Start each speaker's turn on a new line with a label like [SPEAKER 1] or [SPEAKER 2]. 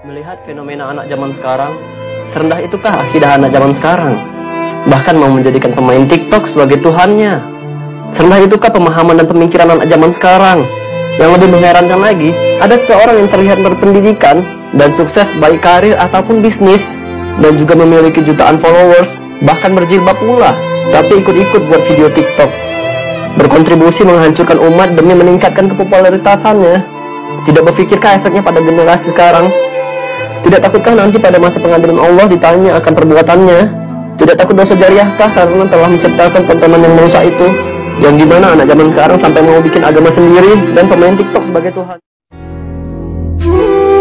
[SPEAKER 1] Melihat fenomena anak zaman sekarang, serendah itukah akidah anak zaman sekarang? Bahkan mau menjadikan pemain TikTok sebagai Tuhannya. Serendah itukah pemahaman dan pemikiran anak zaman sekarang? Yang lebih mengherankan lagi, ada seseorang yang terlihat berpendidikan dan sukses baik karir ataupun bisnis, dan juga memiliki jutaan followers, bahkan berjilbab pula, tapi ikut-ikut buat video TikTok, berkontribusi menghancurkan umat demi meningkatkan kepopularitasannya. Tidak berpikirkah efeknya pada generasi sekarang? Tidak takutkah nanti pada masa pengadilan Allah ditanya akan perbuatannya? Tidak takut dosa jariahkah karena telah menciptakan tontonan yang merusak itu? Yang dimana anak zaman sekarang sampai mau bikin agama sendiri dan pemain TikTok sebagai Tuhan?